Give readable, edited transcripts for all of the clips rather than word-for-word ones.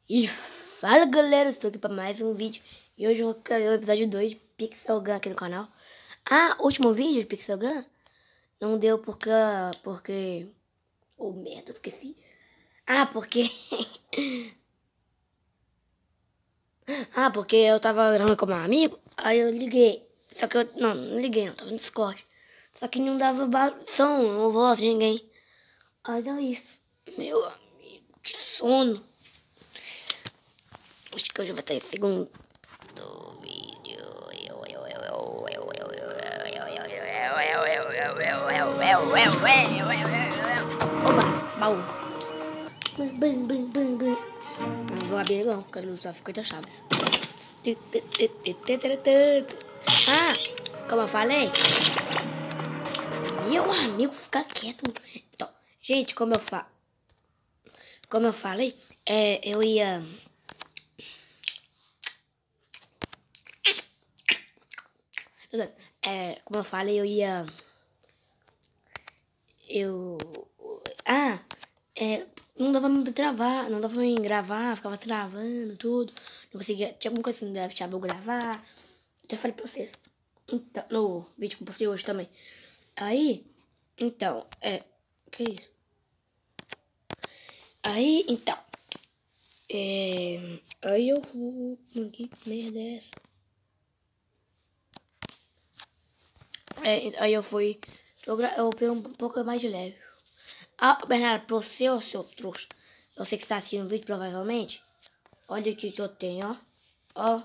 E fala galera, estou aqui para mais um vídeo. E hoje eu vou criar o episódio 2 de Pixel Gun aqui no canal. O último vídeo de Pixel Gun não deu porque... Oh merda, esqueci. Porque... porque eu tava gravando com meu amigo. Aí eu liguei. Só que eu... Não liguei não, tava no Discord. Só que não dava som, não voz de ninguém. Aí deu isso. Meu amigo, que sono. Acho que hoje vai ter segundo vídeo. Oba, baú. Vou abrir não, quero usar 50 chaves. Como eu falei, meu amigo, fica quieto. Então, gente, como eu falei, eu ia... como eu falei, não dava pra travar, não dava pra me gravar, ficava travando tudo, não conseguia, tinha alguma coisa que não deixava eu gravar, até falei pra vocês, então, no vídeo que eu postei hoje também. Aí, então, que isso? Aí, então, aí eu vou, que merda é essa? Aí eu fui, eu peguei um pouco mais de leve. Bernardo, pra você, ô seu trouxa, você que está assistindo o vídeo provavelmente, olha o que eu tenho, ó.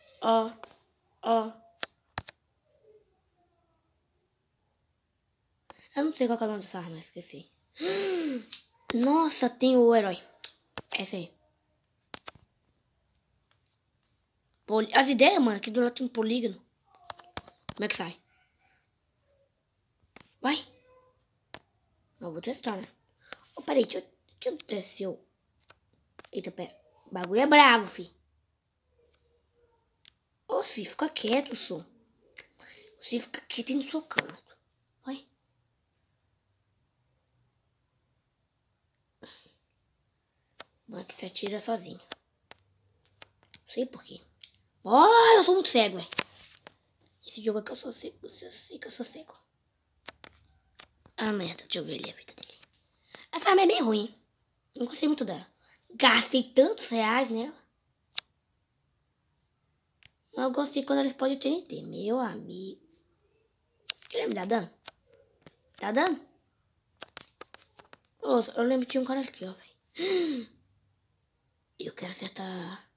Eu não sei qual é o nome dessa arma, esqueci. Nossa, tem o herói. Essa aí. As ideias, mano, aqui do lado tem um polígono. Como é que sai? Vai. Eu vou testar, né? Peraí, deixa eu testar. Eita, pera. O bagulho é bravo, fi. Ô, fi, fica quieto, só. Você fica quieto no seu canto. Vai. Não é que você atira sozinho. Não sei por quê. Eu sou muito cego, ué. Esse jogo aqui eu sou cego. Eu sei que eu sou cego. Merda, deixa eu ver ali a vida dele. Essa arma é bem ruim. Não gostei muito dela. Gastei tantos reais nela. Mas eu gostei quando ela explode TNT. Meu amigo. Quer me dar dano? Tá dando? Nossa, eu lembro que tinha um cara aqui, ó, velho. Eu quero acertar.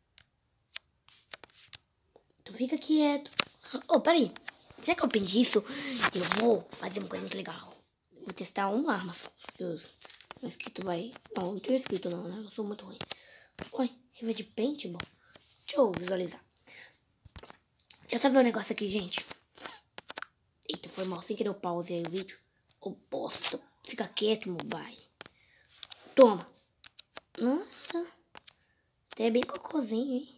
Tu fica quieto. Peraí. Será que eu aprendi isso? Eu vou fazer uma coisa muito legal. Vou testar uma arma só. Não escrito vai... Não tem escrito não, né? Eu sou muito ruim. Oi, revés de paintball? Deixa eu visualizar. Deixa eu ver um negócio aqui, gente. Eita, foi mal. Sem querer eu pausei aí o vídeo. Bosta. Fica quieto, mobile. Toma. Nossa. Até bem cocôzinho, hein?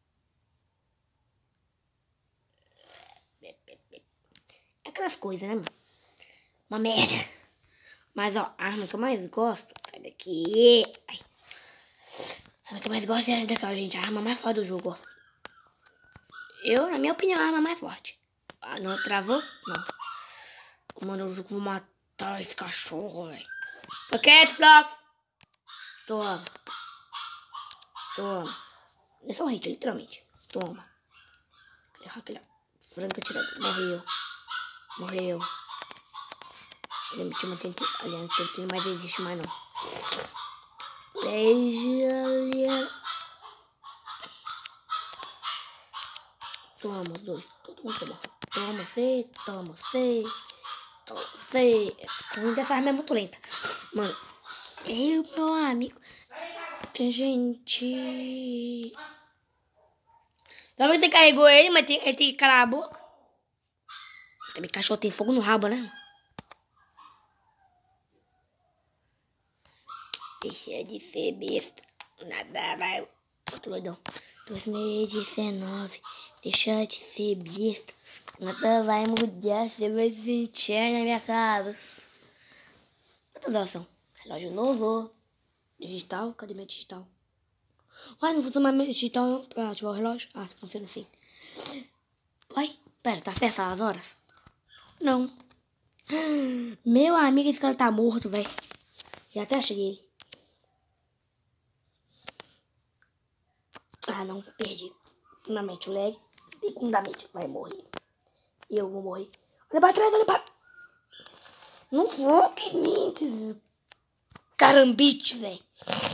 Aquelas coisas, né, mano? Uma merda. Mas, ó, a arma que eu mais gosto... Sai daqui. Ai. A arma que eu mais gosto é essa daqui, ó, gente. A arma mais forte do jogo, ó. Na minha opinião, a arma mais forte. Não travou? Não. Mano, eu vou matar esse cachorro, velho. Fica quieto, Flox. Toma. É só um hit, literalmente. Toma. Aquele franca tirado. Morreu. Ele me tinha tentado. Aliás, tentando, mas existe mais não. Beijo. Toma os dois. Todo mundo tomou. Toma você. A corrida dessa arma é muito lenta. Mano. Meu amigo. Gente. Talvez você carregou ele, mas ele tem que calar a boca. Também cachorro tem fogo no rabo, né? Deixa de ser besta. Nada vai. Outro doidão. 2019. Deixa de ser besta. Nada vai mudar. Você vai sentir na minha casa. Quantas horas são? Relógio novo. Digital. Cadê meu digital? Uai, não funciona mais digital pra ativar o relógio? Ah, funciona assim. Uai, pera, tá certo as horas? Não. Meu amigo, esse cara tá morto, velho. Já até achei ele. Ah, não, perdi. Primeiramente o lag. Segundamente vai morrer. E eu vou morrer. Olha pra trás, olha pra... Não vou, que mentes. Carambite, velho.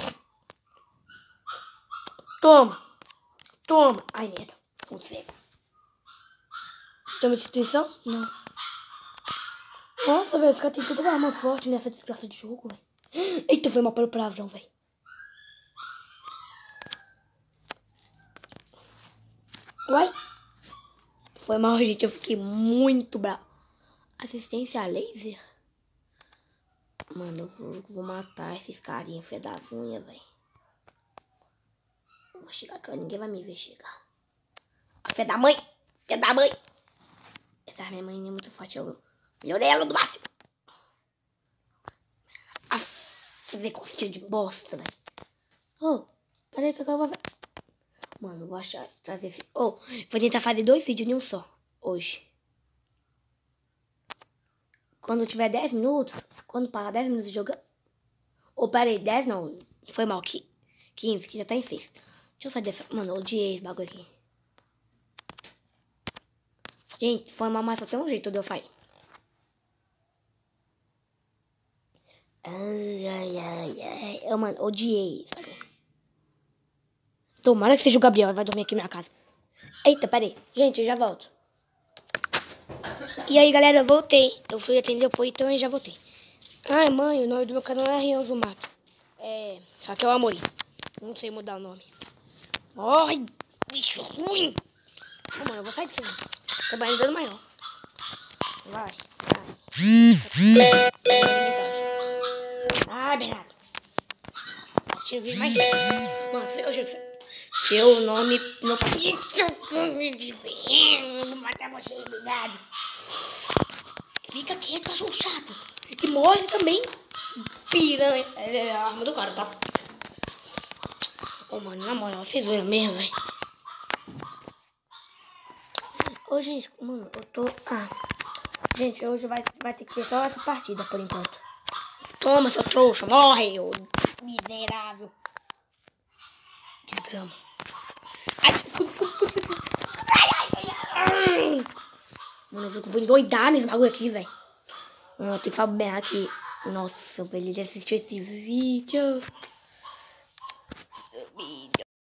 Toma. Toma. Ai, merda. Ponto cego. Toma extinção? Não. Nossa, velho, os caras têm toda arma forte nessa desgraça de jogo, velho. Eita, foi mal pelo palavrão, velho. Uai. Foi mal, gente. Eu fiquei muito bravo. Assistência a laser? Mano, eu vou matar esses carinha, filha das unhas, velho. Vou chegar aqui, ninguém vai me ver chegar. A filha da mãe! Filha da mãe! Essa minha mãe é muito forte, eu melhorei ela do máximo. Fazer costinha de bosta, velho. Oh, peraí que eu vou ver. Mano, vou achar, trazer... Oh, vou tentar fazer 2 vídeos em um só, hoje. Quando tiver 10 minutos, quando passar 10 minutos de jogando... Oh, peraí, 10 não, foi mal, 15, que já tá em 6. Deixa eu sair dessa... Mano, eu odiei esse bagulho aqui. Gente, foi mal, mas só tem um jeito de eu sair. Eu, mano, odiei, sabe? Tomara que seja o Gabriel, ele vai dormir aqui na minha casa. Eita, peraí. Gente, eu já volto. E aí, galera, eu voltei. Eu fui atender o portão e já voltei. Ai, mãe, o nome do meu canal é Rian do Mato. É Raquel Amorim. Não sei mudar o nome. Ai, bicho ruim. Ô, mano, eu vou sair disso. Tá dando maior. Vai. Ai, Bernardo. Tira o vídeo mais. Mano, seu nome não pode de não matar você, obrigado. Fica quieto, cachorro chato. E morre também. Piranha. É a arma do cara, tá? Ô, mano, na moral, vocês viram mesmo, velho? Ô, gente, mano, eu tô... gente, hoje vai ter que ser só essa partida, por enquanto. Toma, seu trouxa, morre, ô miserável. Desgrama. Ai. Mano, eu vou endoidar nesse bagulho aqui, velho. Eu tenho que falar aqui. Nossa, velho, ele assistiu esse vídeo.